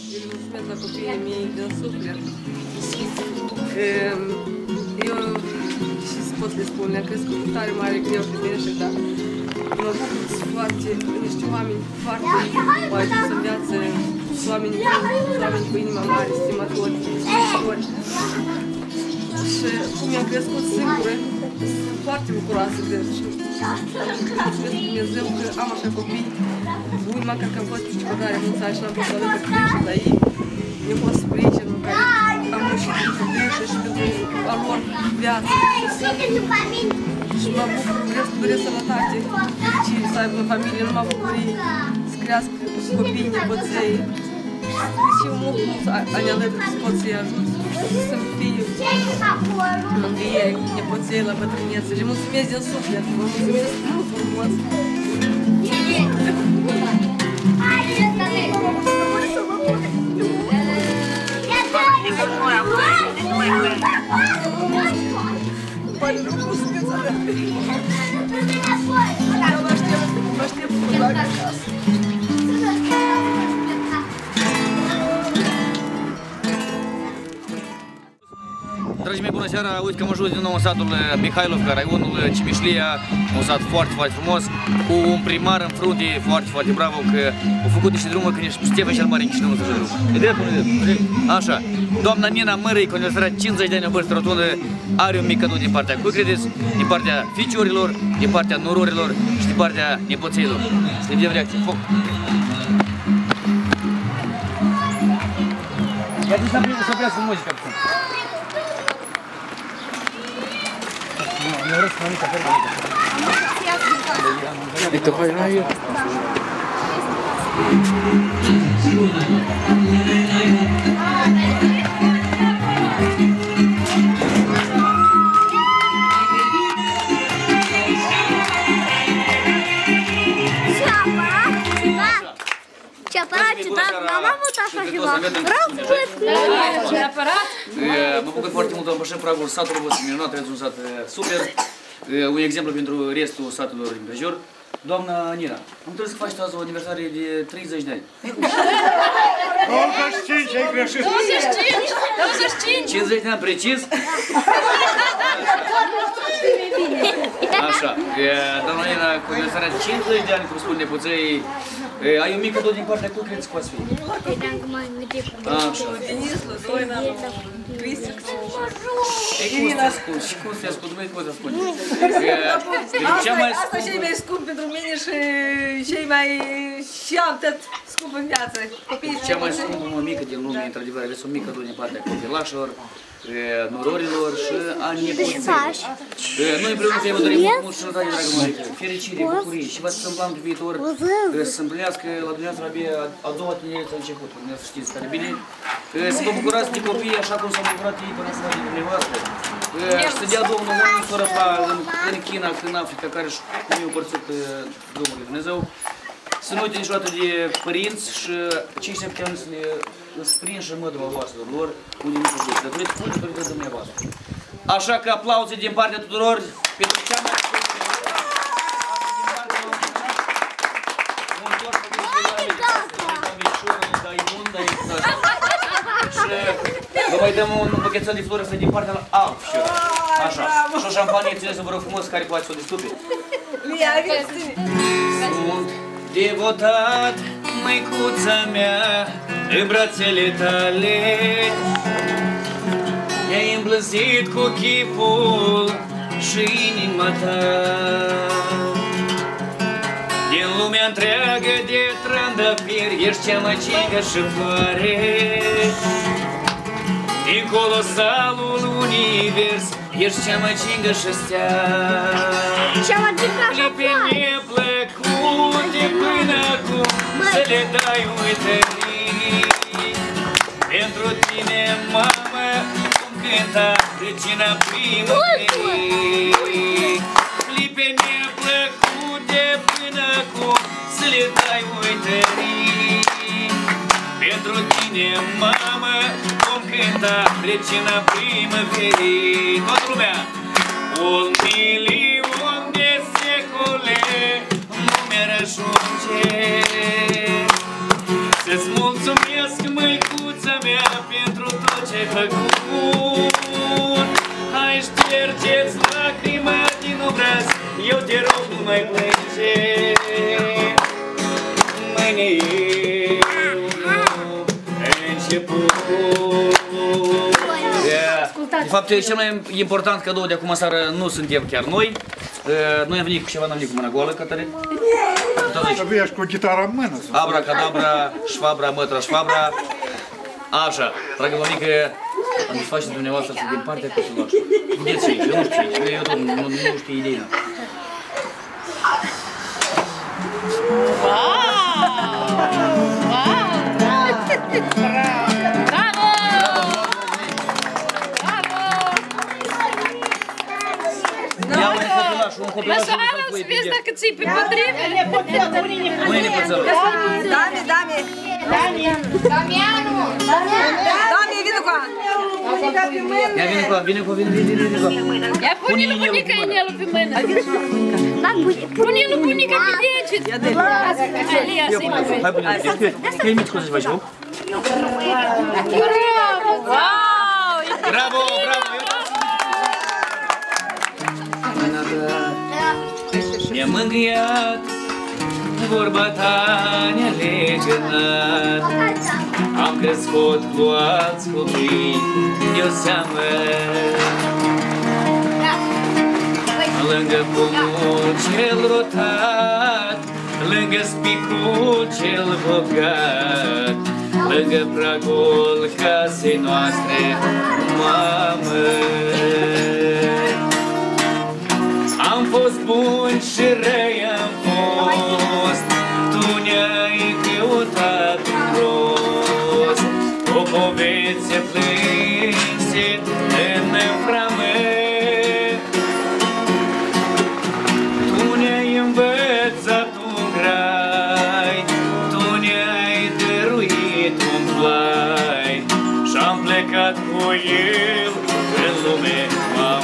îi mulțumesc la copiii mei din suflet. Eu și pot le spun, le-am crescut cu tare mare greu pe mine, dar mă bucur foarte, niște oameni foarte au ajuns în viață, oameni cu inima mare, stimatori, iubitori. Și cum mi-am crescut singură, sunt foarte bucuroasă de și mulțumesc Dumnezeu că am așa copii. Bun, măcar că am fost ceva tare mulți ani și n-am fost alături cu ei, dar ei mi-au fost prietenul care am muncit pentru grijă și pentru a lor viață. Și mă bucur, vreau să doresc sănătate, fericire, să aibă familie, numai bucurii, să crească copiii, nepoței. Și eu mult ani alături să pot să-i ajut, să-mi fie mângâiere, nepoței la bătrânețe. Și mulțumesc din suflet, vă mulțumesc mult frumos. Pare rău, nu sunteți alea. Vă aștept cu drag acasă. Dragii mei, bună seara! Uite că am ajuns din nou în satul Mihailovca, raionul Cimișlia, un sat foarte, foarte frumos, cu un primar în frunte foarte, foarte bravo, că au făcut niște drumuri, că nici Ștefan cel Mare în Chișinău să drum. E drept, nu e drept? Așa. Doamna Nina Mărâi, cu aniversarea 50 de ani în vârstă rotundă, are un mic cadou din partea, cum credeți, din partea ficiorilor, din partea nororilor și din partea nepoțeilor. Să ne vedem reacție. Foc! Ia să oprească muzica. Это война. Ce aparat, dar n-am avut așa ceva. Vreau să văd ce aparat. Mă bucur foarte mult, am pășit pragul satului, vă sunt minunat, aveți un sat super. Un exemplu pentru restul satelor din prejur. Doamna Nina, am trebuie să faci azi o aniversare de 30 de ani. 25, ai greșit. 25! 50 de ani precis? Așa, doamna Nina, cu aniversarea de 50 de ani, cum spun nepoței, ai un mic cadou din partea cu credeți cu ați fi? Așa. Și cum să-i ascult? Măi, cum să spun? Asta e cei mai scump pentru mine și cei mai... și am tot scump în viață. Cea mai scumpă mămică din lume, într-adevăr, aveți un mic cadou din partea copilașilor, nororilor și a nepoței. Noi împreună vă dorim mult sănătate, dragă mărică, fericire, bucurie și vă stâmplam pe viitor să se împlinească la dumneavoastră abia a doua tinerețe a început, dumneavoastră știți tare bine. Să vă bucurați de copii așa cum s-au bucurat ei până să de dumneavoastră. Și să dea Domnul oameni fără în China, în Africa, care și cum i-au împărțit Domnul Dumnezeu. Să nu uite niciodată de părinți și cei ce puteam să le sprinh și mădua voastră lor, unde nu se duce. Datorită mult datorită dumneavoastră. Așa că aplauze din partea tuturor pentru cea mai vă mai dăm un buchețel de flori din partea la alt. Așa. Și o șampanie, țineți-vă vă rog frumos, care poate să o distupe. Sunt devotat, măicuța mea, în brațele tale. Mi-ai îmblânzit cu chipul și inima ta. Din lumea întreagă de trandafiri, ești cea mai cingă și floare. Din colosalul univers, ești cea mai cingă și stea. Clipe neplăcute până acum, să le dai uitării. Pentru tine, mamă, cum cânta regina primăverii. Clipe neplăcute până acum, să le dai uitării. Pentru tine, mamă, cum cânta regina primăverii. Toată lumea! Un milion de secole nu mi-ar ajunge să-ți mulțumesc, măi, făcut. Hai ștergeți lacrima din obraz, eu te rog nu mai plânge. Mâine eu nu început. De fapt, cel mai important cadou de acum seară nu suntem chiar noi. Noi am venit cu ceva, n-am venit cu mâna goală, Cătălin. Trebuie cu chitară în mână. Abracadabra, șvabra, mătra, șvabra. Așa, dragă mămică, am desface dumneavoastră din partea cu ceva. Vedeți aici, eu nu știu aici, eu nu știu ideea. Un copilaș, Măsoară, îți vezi dacă ți-i pe potrivă? Unii ne pățără. Dami! Damianu! Dami, vină cu Ia vine cu. Ia pune-l bunica inelul pe mână. Pune-l bunica pe deget. Alia, să-i mă vezi. Hai pune-l pe deget. Că-i mici cum să-ți faci, nu? Bravo! Wow! Bravo! Ne-a mângâiat, vorba ta ne-a legănat. Am crescut cu alți copii, eu seamă. Lângă pomul cel rotat, lângă spicul cel bogat, lângă pragul casei noastre, mamă. Am fost bun și răi am fost, tu ne-ai căutat în rost, o poveste plânse în frame. Tu ne-ai învățat un grai, tu ne-ai dăruit un plai, și-am plecat cu el în lume, mamă.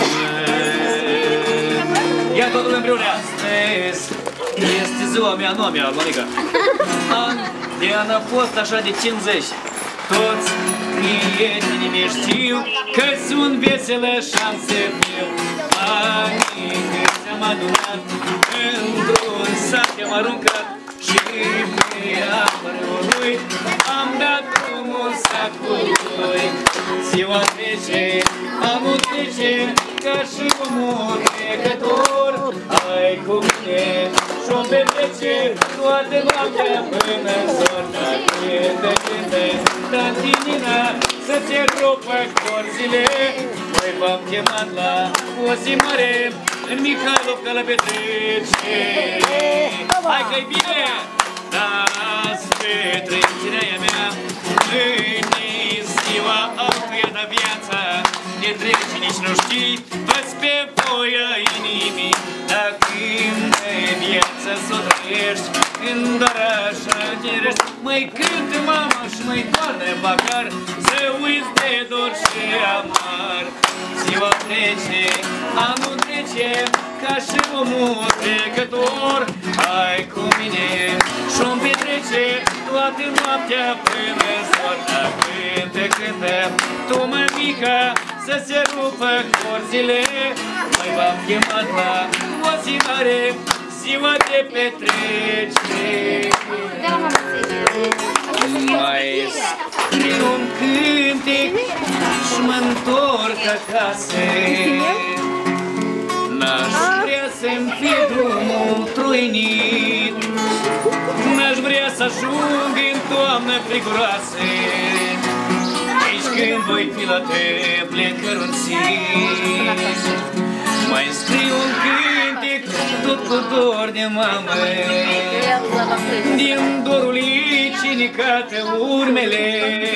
Ia totul împreună! Astăzi este ziua mea, nu a mea, mămica. An de an a fost așa de 50. Toți prietenii mei știu că sunt veselă și-am să fiu. Anii câți am adunat, într-un sac am aruncat și pe apărul lui am dat drumul sacului. Ziua trece, anul trece, ca și omul trecător. Hai cu mine și-o petrece toată noaptea până în zor. Cântă, tanti Nina, să-ți rupă corzile. Noi v-am chemat la o zi mare în Mihailovca la petrecere. Hai că-i bine! Da-ți petrecerea mea, mâine-i ziua altuia de viața. Ne trece, nici nu știi, vă-ți pe voia inimii. Dacă când e viața s-o trăiești, când doar așa tinerești, măi cântă mama și măi toarnă bacar, să uiți de dor și amar. Ziua trece, anul trece, ca și omul trecător. Hai cu mine și-o-mi petrece toată noaptea până soarta. Cântă, tu mămica, să se rupă corzile. Noi v-am chemat la o zi mare, ziua de petrecere. Mai scriu un cântec și mă-ntorc acasă. N-aș vrea să-mi fie drumul truinit, n-aș vrea să ajung în toamnă friguroasă. Nici când voi fi la teple cărunțit, mai scriu un cântec tot cu dor de mamă. Din dorul ei cinicate urmele,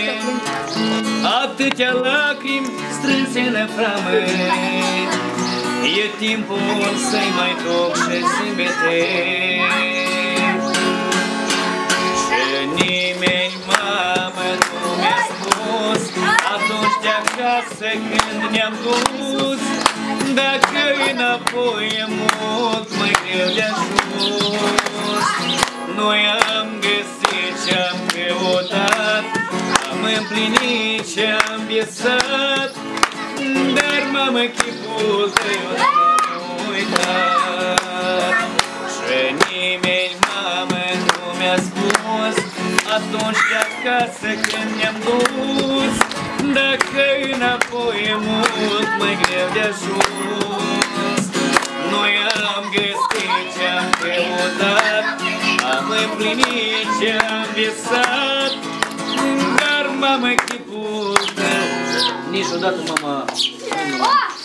atâtea lacrimi strânse în framă. E timpul să-i mai duc și zâmbete. Și nimeni, mamă, nu mi-a spus atunci de acasă când ne-am dus, dacă înapoi e mult mai greu de ajuns. Noi am găsit ce-am căutat, am împlinit ce-am visat, dar mamă, chipul tău n-am uitat. Și nimeni, mamă, nu mi-a spus atunci de acasă când ne-am dus, dacă înapoi e mult mai greu de ajuns. Noi am găsit ce-am căutat, am împlinit ce-am visat, dar mamă, chipul tău niciodată, mama,